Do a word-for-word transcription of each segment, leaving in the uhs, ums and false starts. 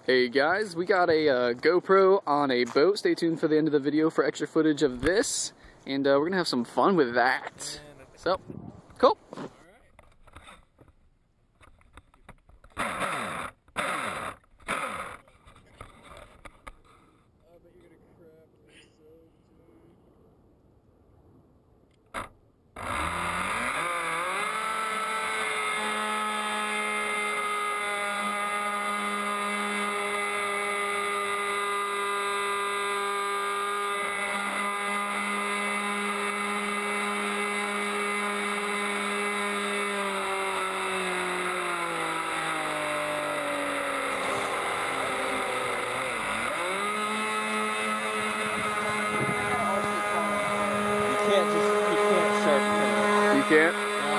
Hey guys, we got a uh, GoPro on a boat. Stay tuned for the end of the video for extra footage of this, and uh, we're gonna have some fun with that. So, cool. You can't just, you can't shark fin. You can't?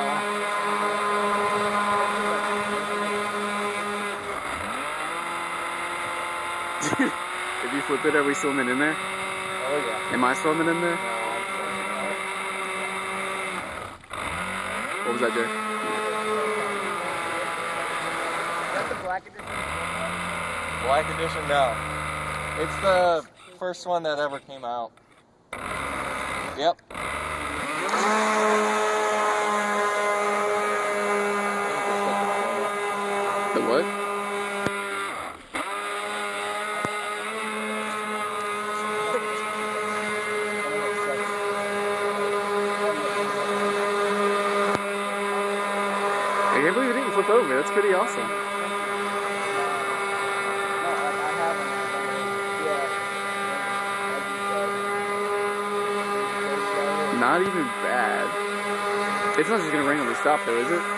No. If you flip it, are we swimming in there? Oh yeah. Am I swimming in there? No, I'm swimming out. What was that, Jay? Is that the black edition? Black edition, no. It's the first one that ever came out. Yep. The what? I can't believe it didn't flip over. That's pretty awesome. Not even bad. It's not just gonna randomly stop though, is it?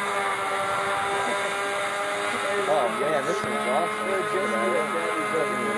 Oh man, this one's awesome.